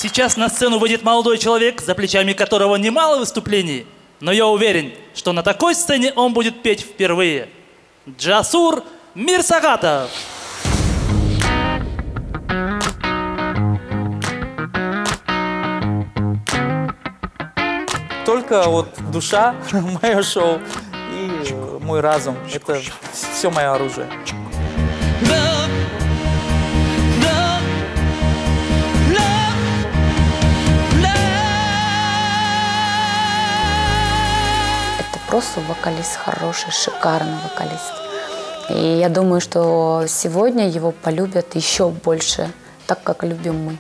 Сейчас на сцену выйдет молодой человек, за плечами которого немало выступлений. Но я уверен, что на такой сцене он будет петь впервые. Джасур Мирсагатов. Только вот душа, мое шоу и мой разум. Это все мое оружие. Это просто вокалист, хороший, шикарный вокалист. И я думаю, что сегодня его полюбят еще больше, так как любим мы.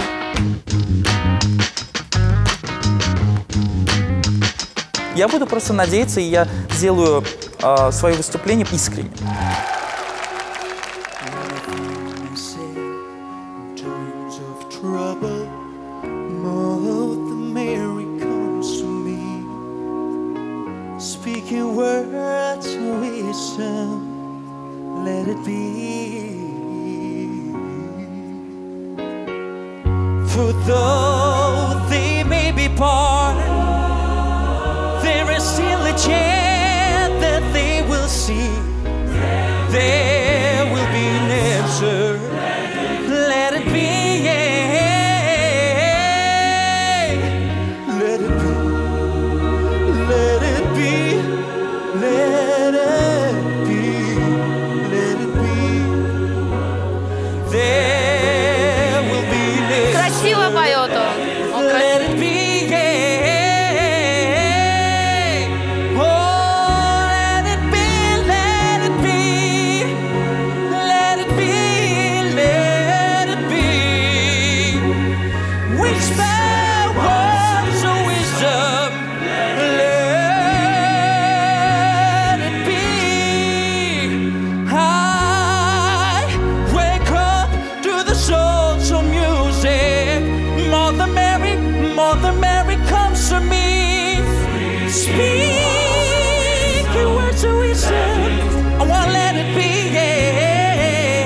Я буду просто надеяться, и я сделаю свое выступление искренне. For though they may be part, there is still a chance that they will see. There will be an answer. Let it be, yeah. Let it be. Let it be. Let it be. Let it be. There will be an answer. Красиво поет он. Он красивый. Mother Mary comes to me, speaking words of wisdom. I want to let it be, yeah.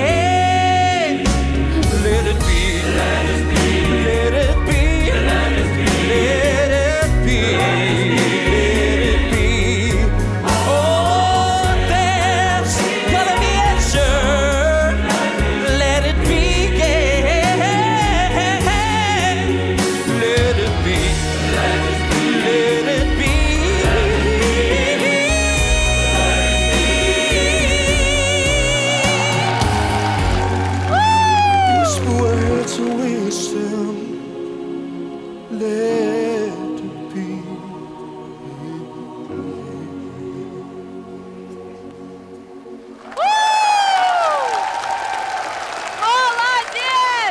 Let it be, let it be, let it be, let it be, let it be, let it be. Oh, there's gonna be answer. Let it be, yeah. Let it be. Let it be. Whisper words of wisdom. Let it be. Молодец!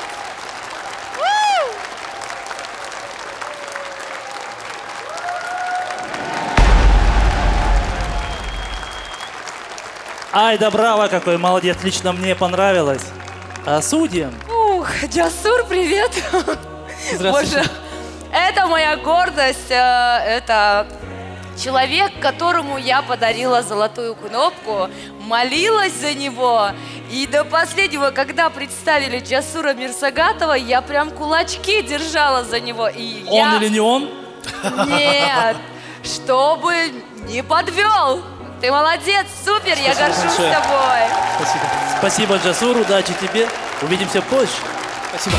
Ай да браво, какой молодец, лично мне понравилось. А судьям? Ух, Джасур, привет! Здравствуйте. Боже, это моя гордость, это человек, которому я подарила золотую кнопку, молилась за него. И до последнего, когда представили Джасура Мирсагатова, я прям кулачки держала за него. И Он или не он? Нет, чтобы не подвел. Ты молодец, супер, я горжусь большое. тобой. Спасибо. Спасибо, Джасур, удачи тебе. Увидимся позже. Спасибо.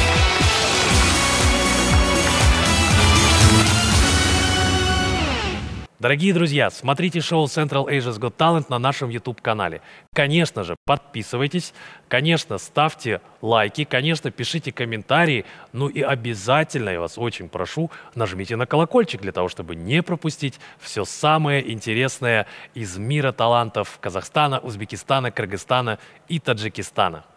Дорогие друзья, смотрите шоу Central Asia's Got Talent на нашем YouTube-канале. Конечно же, подписывайтесь, конечно, ставьте лайки, конечно, пишите комментарии, ну и обязательно, я вас очень прошу, нажмите на колокольчик для того, чтобы не пропустить все самое интересное из мира талантов Казахстана, Узбекистана, Кыргызстана и Таджикистана.